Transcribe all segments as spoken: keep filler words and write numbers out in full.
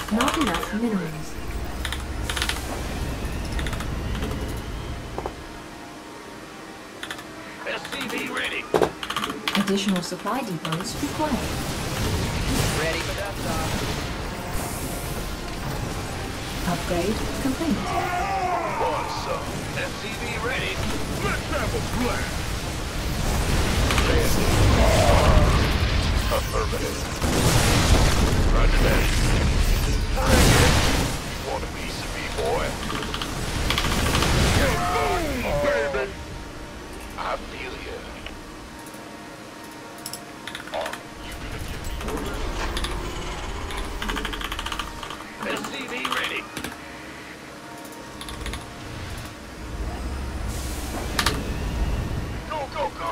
Not enough minerals. S C V ready. Additional supply depots required. Ready for dust off. Upgrade complete. Awesome. S C V ready. Let's have a blast! Affirmative. Roger that. Bring it. You want a piece of me, boy? Get boom, baby! I feel you. Are you gonna give me orders? S C V ready. Go, go, go!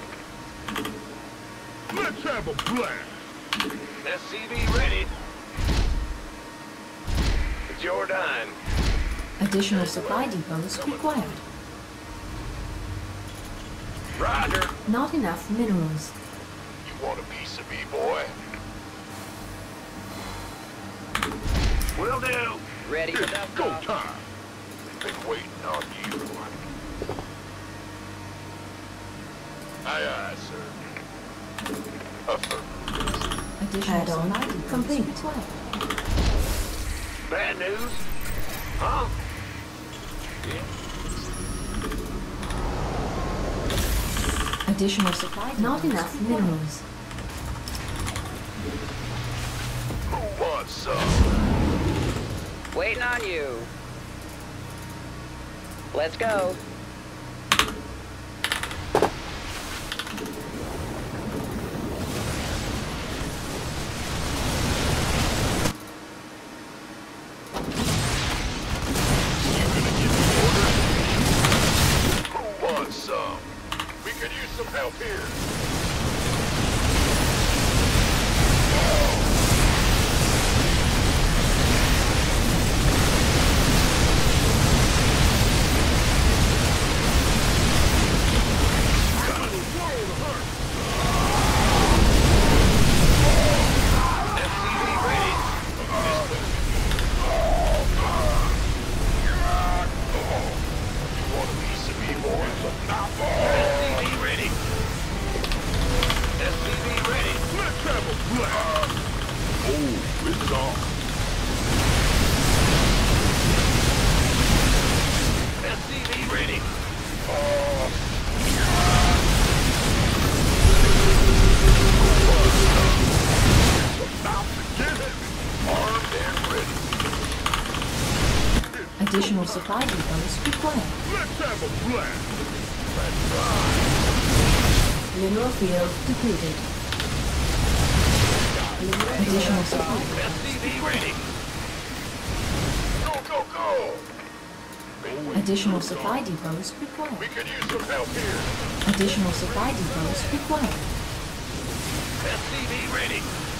Let's have a blast! S C V ready. It's your dime. Additional supply depots required. Roger. Not enough minerals. You want a piece of me, boy? Will do. Ready for It's dust go off. time! We've been waiting on you. Aye, aye, sir. Affirmative. Additional Add-on supply depots complete. required. Bad news? Huh? Additional supply depots Not enough required. Minerals. Who wants some? Waiting on you. Let's go. Who wants some? We could use some help here. Additional supply depots required. Let's have a blast! Mineral field depleted. Additional supply S C V ready. Go, go, go! Additional supply depots required. We could use some help here. Additional supply depots required. S C V ready.